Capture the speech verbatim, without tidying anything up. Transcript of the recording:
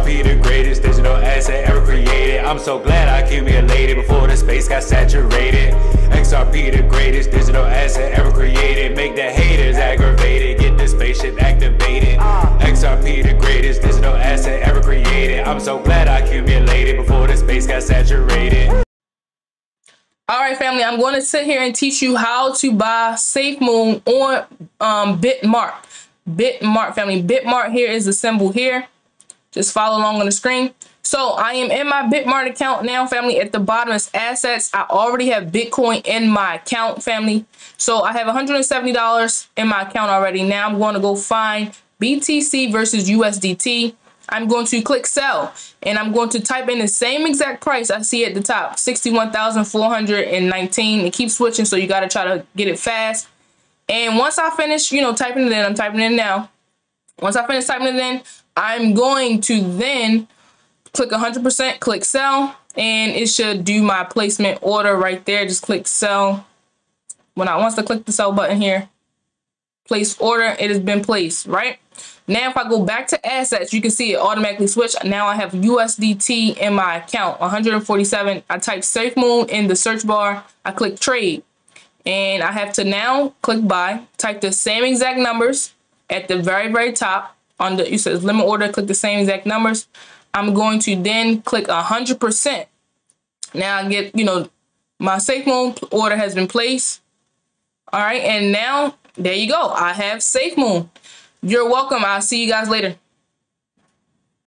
P, the greatest digital asset ever created. I'm so glad I accumulated before the space got saturated. X R P, the greatest digital asset ever created. Make the haters aggravated, get the spaceship activated. X R P, the greatest digital asset ever created. I'm so glad I accumulated before the space got saturated. All right, family, I'm going to sit here and teach you how to buy SafeMoon on um, Bitmart. Bitmart, family. Bitmart here is the symbol here. Just follow along on the screen. So I am in my Bitmart account now, family. At the bottom is assets. I already have Bitcoin in my account, family. So I have one hundred seventy dollars in my account already. Now I'm going to go find B T C versus U S D T. I'm going to click sell, and I'm going to type in the same exact price I see at the top, sixty-one thousand four hundred nineteen. It keeps switching, so you got to try to get it fast. And once I finish, you know, typing it in, I'm typing it in now. Once I finish typing it in, I'm going to then click one hundred percent, click sell, and it should do my placement order right there. Just click sell. When I once I click the sell button here, place order, it has been placed, right? Now, if I go back to assets, you can see it automatically switched. Now I have U S D T in my account, one hundred forty-seven. I type SafeMoon in the search bar. I click trade, and I have to now click buy. Type the same exact numbers at the very, very top on the, you says limit order. Click the same exact numbers. I'm going to then click one hundred percent. Now I get, you know, my SafeMoon order has been placed. All right, and now there you go. I have SafeMoon. You're welcome. I'll see you guys later.